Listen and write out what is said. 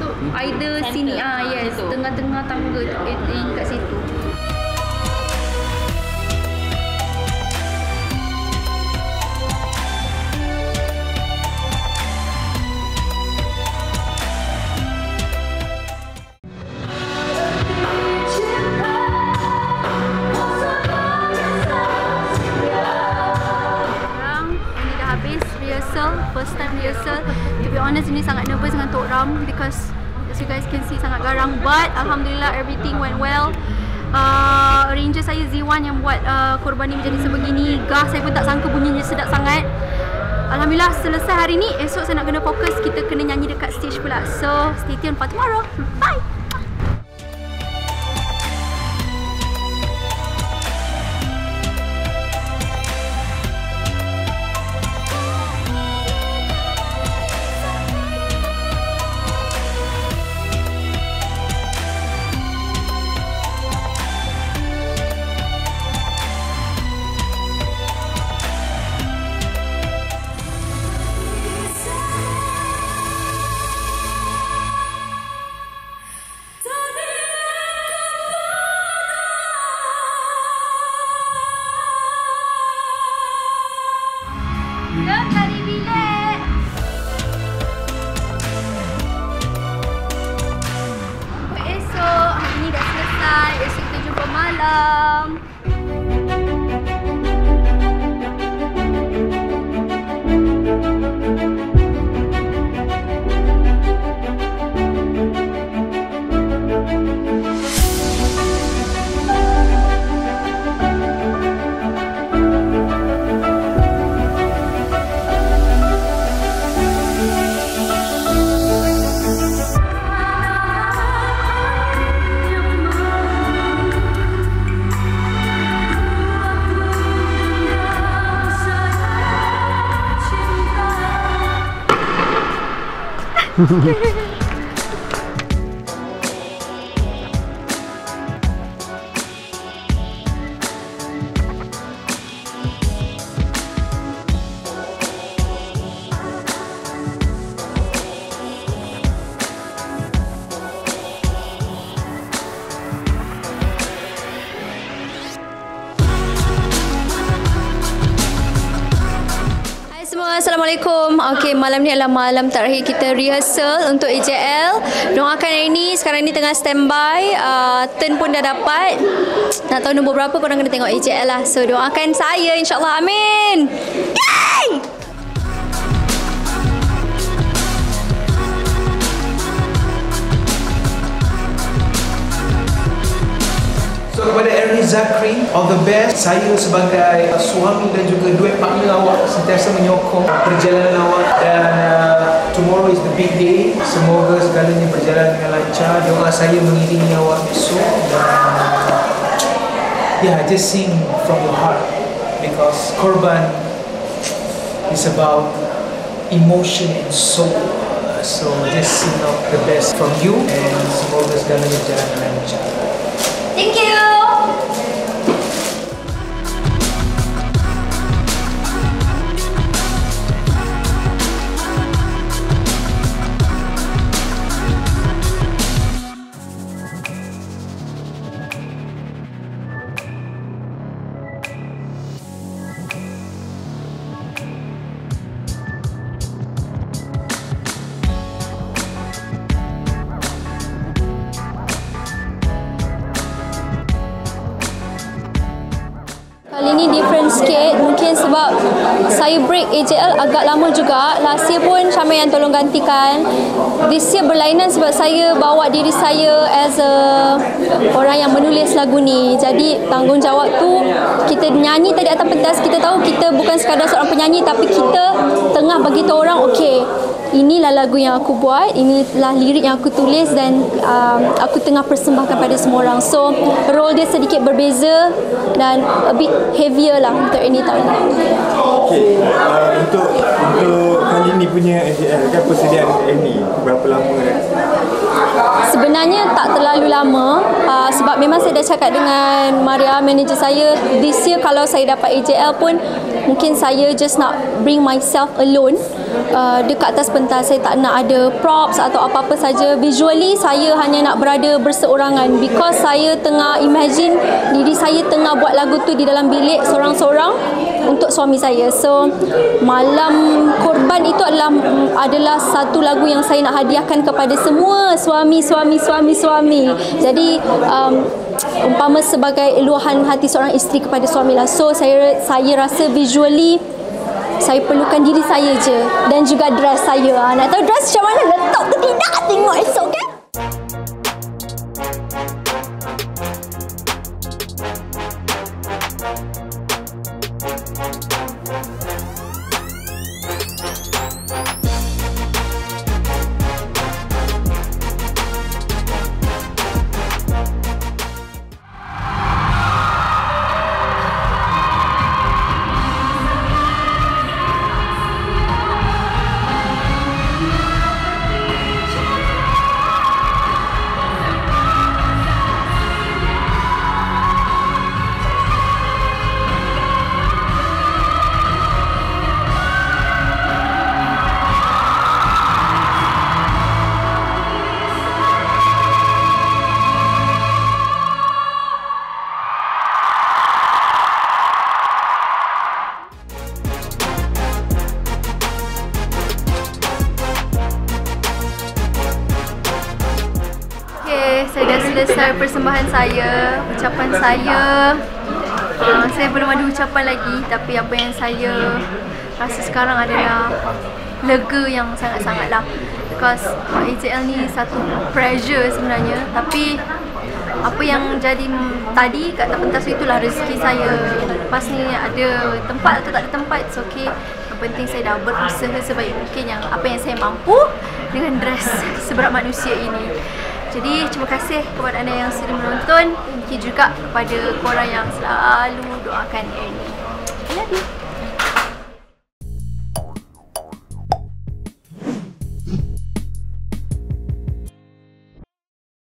So either sini yes, tengah-tengah tangga yang kat situ. First time rehearsal. To be honest, ini sangat nervous dengan Tok Ram because as you guys can see sangat garang, but alhamdulillah everything went well. Arranger saya Z1 yang buat korban ni menjadi sebegini. Saya pun tak sangka bunyinya sedap sangat. Alhamdulillah selesai hari ni, esok saya nak kena fokus, kita kena nyanyi dekat stage pula. So stay tuned for tomorrow. Bye. Jom cari bilik. Esok, hari ni dah selesai. Esok kita jumpa malam. Assalamualaikum. Okey, malam ni adalah malam terakhir kita rehearsal untuk AJL. Doakan hari ni, sekarang ni tengah standby. Turn pun dah dapat. Nak tahu nombor berapa, korang kena tengok AJL lah. So doakan saya, insyaAllah. Amin. Yay! So kepada Ernie Zakri, all the best. Saya sebagai suami dan juga duet partner awak sentiasa menyokong perjalanan awak, dan tomorrow is the big day. Semoga segalanya berjalan dengan lancar. Doa saya mengiringi awak besok, dan just sing from your heart because Korban is about emotion and soul. So just sing out the best from you, and semoga segalanya berjalan dengan lancar. Thank you. Kali ni different sikit, mungkin sebab saya break AJL agak lama juga. Last year pun Syamil yang tolong gantikan. This year berlainan sebab saya bawa diri saya as a orang yang menulis lagu ni. Jadi tanggungjawab tu, kita nyanyi tadi atas pentas, kita tahu kita bukan sekadar seorang penyanyi, tapi kita tengah bagi tahu orang, okey, inilah lagu yang aku buat, inilah lirik yang aku tulis, dan aku tengah persembahkan pada semua orang. So role dia sedikit berbeza dan a bit heavier lah untuk ini tahun ni. Okay, untuk kali ni punya AJL kan, persediaan ini berapa lama dah? Sebenarnya tak terlalu lama, sebab memang saya dah cakap dengan Maria, manager saya, this year kalau saya dapat AJL pun mungkin saya just nak bring myself alone. dekat atas pentas. Saya tak nak ada props atau apa-apa saja. Visually saya hanya nak berada berseorangan because saya tengah imagine diri saya tengah buat lagu tu di dalam bilik sorang-sorang untuk suami saya. So Malam Korban itu adalah satu lagu yang saya nak hadiahkan kepada semua suami. Jadi umpama sebagai luahan hati seorang isteri kepada suami lah. So saya rasa visually saya perlukan diri saya je dan juga dress saya. Nak tahu dress macam mana, letak ke tidak, tengok esok, okay? Saya dah selesai persembahan saya, ucapan saya. Saya belum ada ucapan lagi, tapi apa yang saya rasa sekarang adalah lega yang sangat-sangatlah. Because AJL ni satu pressure sebenarnya, tapi apa yang jadi tadi kat pentas itulah rezeki saya. Lepas ni ada tempat atau tak ada tempat, it's okay. Yang penting saya dah berusaha sebaik mungkin yang apa yang saya mampu dengan dress seberat manusia ini. Jadi terima kasih kepada anda yang sudah menonton. Thank you juga kepada korang yang selalu doakan Ernie. I love you.